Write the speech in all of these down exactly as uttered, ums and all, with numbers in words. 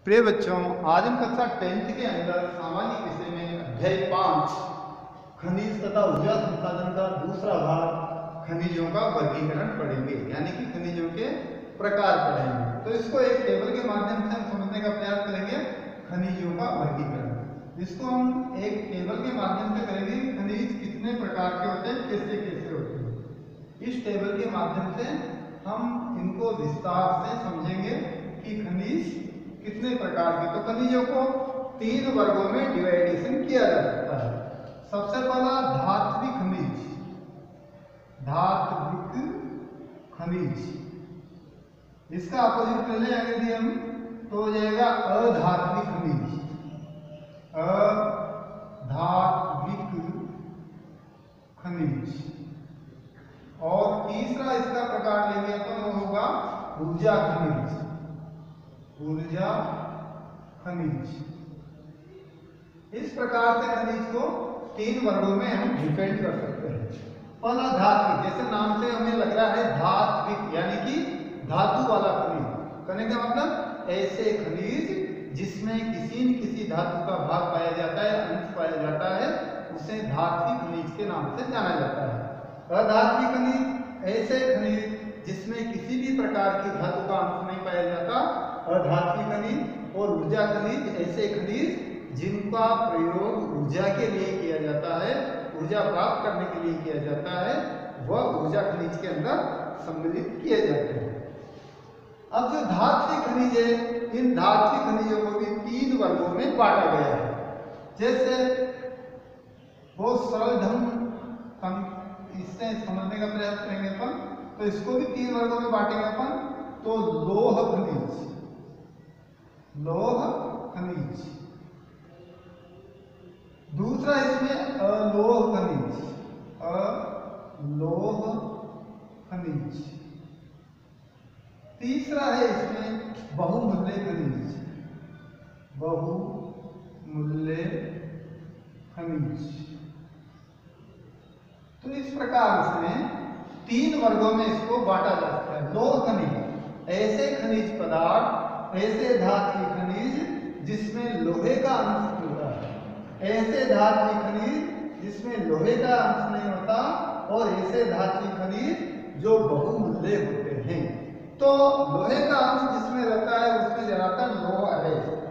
प्रिय बच्चों, आज हम कक्षा टेंथ के अंदर सामान्य विषय में अध्याय पांच खनिज तथा ऊर्जा संसाधन का दूसरा भाग खनिजों का वर्गीकरण पढ़ेंगे, यानी कि खनिजों के प्रकार पढ़ेंगे। तो इसको एक टेबल के माध्यम से हम समझने का प्रयास करेंगे। खनिजों का वर्गीकरण, इसको हम एक टेबल के माध्यम से करेंगे। खनिज कितने प्रकार के होते हैं, कैसे कैसे होते हैं, इस टेबल के माध्यम से हम इनको विस्तार से समझेंगे कि खनिज कितने प्रकार के। तो खनिजों को तीन वर्गों में डिवाइडेशन किया जा सकता है। सबसे पहला धात्विक खनिज, धात्विक खनिज, इसका अपोजिट कर लें अगर यदि हम तो हो जाएगा अधात्विक खनिज, अधात्विक खनिज। और तीसरा इसका प्रकार लेंगे तो होगा ऊर्जा खनिज, ऊर्जा खनिज। इस प्रकार से खनिज को तीन वर्गों में हम डिफाइन कर सकते हैं। पहला धात्विक, जैसे नाम से हमें लग रहा है धात्विक, यानी कि धातु वाला खनिज। कहने का मतलब ऐसे खनिज जिसमें किसी न किसी धातु का भाग पाया जाता है, अंश पाया जाता है, उसे धात्विक खनिज के नाम से जाना जाता है। अधात्विक खनिज ऐसे खनिज जिसमें किसी भी प्रकार की धातु का अंश नहीं पाया जाता, अधात्विक खनिज। और ऊर्जा खनिज ऐसे खनिज जिनका प्रयोग ऊर्जा के लिए किया जाता है, ऊर्जा प्राप्त करने के लिए किया जाता है, वह ऊर्जा खनिज के अंदर सम्मिलित किए जाते हैं। अब जो धात्विक खनिज है, इन धात्विक खनिजों को भी तीन वर्गों में बांटा गया है। जैसे बहुत सरल ढंग इससे समझने का प्रयास करेंगे अपन, तो इसको भी तीन वर्गों में बांटेंगे अपन। तो लोह खनिज, लोह खनिज। दूसरा इसमें अलोह खनिज, अलोह खनिज। तीसरा है इसमें बहुमूल्य खनिज, बहुमूल्य खनिज। तो इस प्रकार से तीन वर्गों में इसको बांटा जा सकता है। लोह खनिज ऐसे खनिज पदार्थ, ऐसे धात्विक खनिज जिसमें लोहे का अंश होता है, ऐसे धात्विक खनिज जिसमें लोहे का अंश नहीं होता, और ऐसे धात्विक खनिज जो बहुमूल्य होते हैं। तो लोहे का अंश जिसमें रहता है उसमें ज्यादातर लोह अयस्क,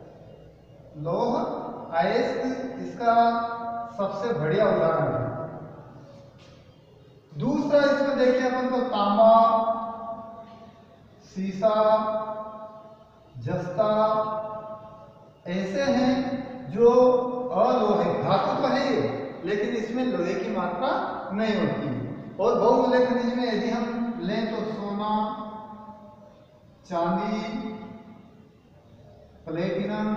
लोह अयस्क इसका सबसे बढ़िया उदाहरण है। दूसरा इसमें देखिए अपन तो तांबा, सीसा, जस्ता ऐसे हैं जो अलोहे धातु तो है, लेकिन इसमें लोहे की मात्रा नहीं होती। और बहुमूल्य खनिज में यदि हम लें तो सोना, चांदी, प्लेटिनम,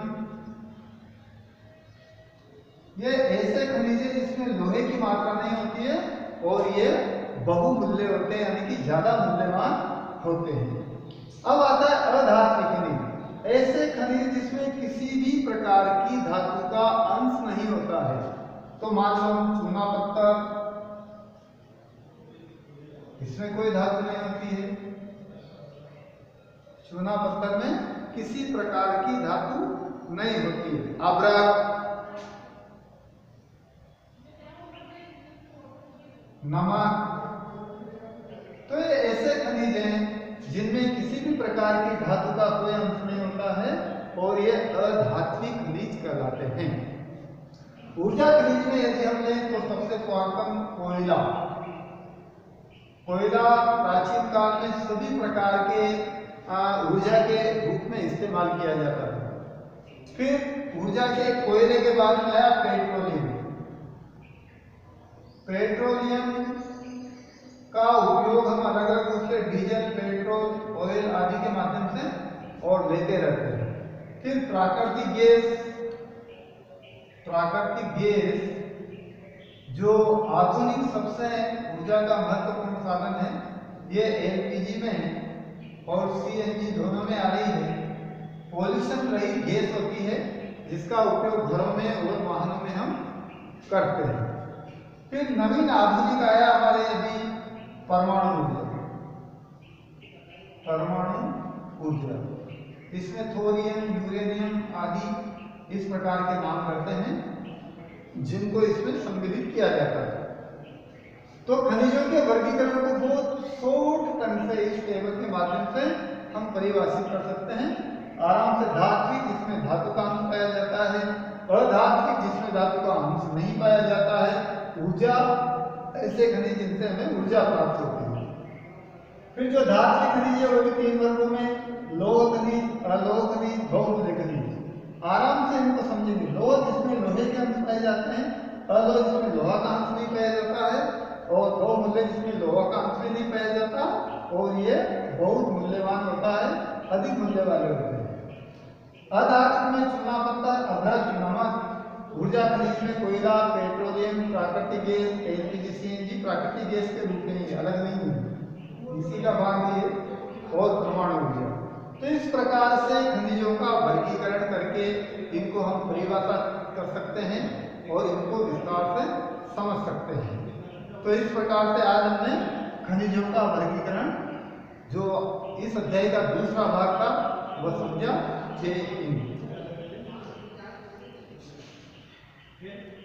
ये ऐसे खनिज है जिसमें लोहे की मात्रा नहीं होती है और ये बहुमूल्य होते हैं, यानी कि ज्यादा मूल्यवान होते हैं। अब आता है अधात्विक खनिज, ऐसे खनिज जिसमें किसी भी प्रकार की धातु का अंश नहीं होता है। तो मान लो चूना पत्थर, इसमें कोई धातु नहीं होती है, चूना पत्थर में किसी प्रकार की धातु नहीं होती है। अब्रक, नमक, तो ये ऐसे खनिज हैं जिनमें किसी भी प्रकार की धातु का कोई अंश नहीं होता है और ये अधात्विक खनिज कहलाते हैं। ऊर्जा खनिज में यदि हम लें तो सबसे प्रथम कोयला। कोयला प्राचीन काल में सभी प्रकार के ऊर्जा के रूप में इस्तेमाल किया जाता था। फिर ऊर्जा के कोयले के बाद में आया पेट्रोलियम। पेट्रोलियम का उपयोग हम अलग अलग रूप से डीजल, पेट्रोल, ऑयल आदि के माध्यम से और लेते रहते हैं। फिर प्राकृतिक गैस, प्राकृतिक गैस जो आधुनिक सबसे ऊर्जा का महत्वपूर्ण साधन है, ये एलपीजी में और सीएनजी दोनों में आ रही है। पॉल्यूशन रहित गैस होती है जिसका उपयोग घरों में और वाहनों में हम करते हैं। फिर नवीन आधुनिक आया हमारे यदि परमाणु ऊर्जा, परमाणु ऊर्जा। इसमें थोरियम, यूरेनियम आदि इस प्रकार के नाम रहते हैं जिनको इसमें सम्मिलित किया जाता है। तो खनिजों के वर्गीकरण को बहुत शॉर्ट टर्म से इस टेबल के माध्यम से हम परिभाषित कर सकते हैं आराम से। धात्विक जिसमें धातु का अंश पाया जाता है, अधात्विक जिसमें धातु का अंश नहीं पाया जाता है, ऊर्जा ऐसे खनिज जिनसे हमें ऊर्जा प्राप्त होती है। फिर जो धात्विक खनिज है वो भी तीन वर्गों में, लोह खनिज, अलोह खनिज, बहुमूल्य खनिज। आराम से इनको समझेंगे। लोह जिसमें लोहे के अंश पाए जाते हैं, अलोह जिसमें लोहा का अंश नहीं पाया जाता है, और बहुमूल्य जिसमें लोहा का अंश भी नहीं पाया जाता, और ये बहुत मूल्यवान होता है, अधिक मूल्य वाले होते हैं। अधातु में चूना पत्थर, अभ्रक, नमक। ऊर्जा खनिज में कोयला, पेट्रोलियम, प्राकृतिक गैस, एलपीजी, सीएनजी प्राकृतिक गैस के रूप में अलग नहीं है, इसी का भाग ये, और परमाणु ऊर्जा। तो इस प्रकार से खनिजों का वर्गीकरण करके इनको हम परिभाषा कर सकते हैं और इनको विस्तार से समझ सकते हैं। तो इस प्रकार से आज हमने खनिजों का वर्गीकरण जो इस अध्याय का दूसरा भाग था वह समझा। जय हिंद।